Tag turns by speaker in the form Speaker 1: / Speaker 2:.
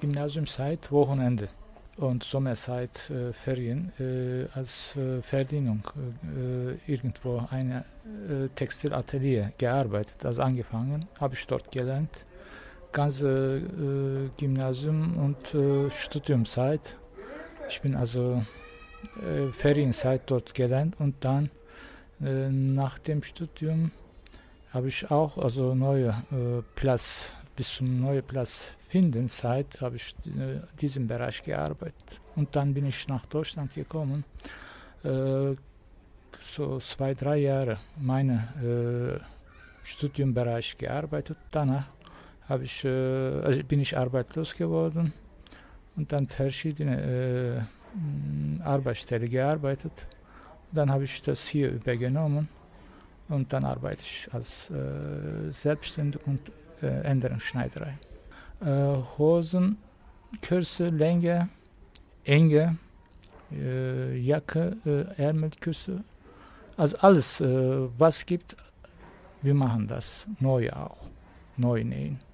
Speaker 1: Gymnasiumzeit, Wochenende und Sommerzeit, Ferien, als Verdienung irgendwo eine Textilatelier gearbeitet. Also angefangen, habe ich dort gelernt. Ganze Gymnasium und Studiumzeit. Ich bin also Ferienzeit dort gelernt und dann nach dem Studium habe ich auch also neue Platz bis zum neuen Platz finden Zeit habe ich diesem Bereich gearbeitet und dann bin ich nach Deutschland gekommen, äh, so 2, 3 Jahre meine Studiumbereich gearbeitet. Danach also bin ich arbeitslos geworden und dann verschiedene Arbeitsstellen gearbeitet. Dann habe ich das hier übergenommen und dann arbeite ich als Selbstständig und Änderungsschneiderei. Hosen, Kürze, Länge, Enge, Jacke, Ärmelkürze, also alles, was gibt, wir machen das. Neu auch, neu nähen.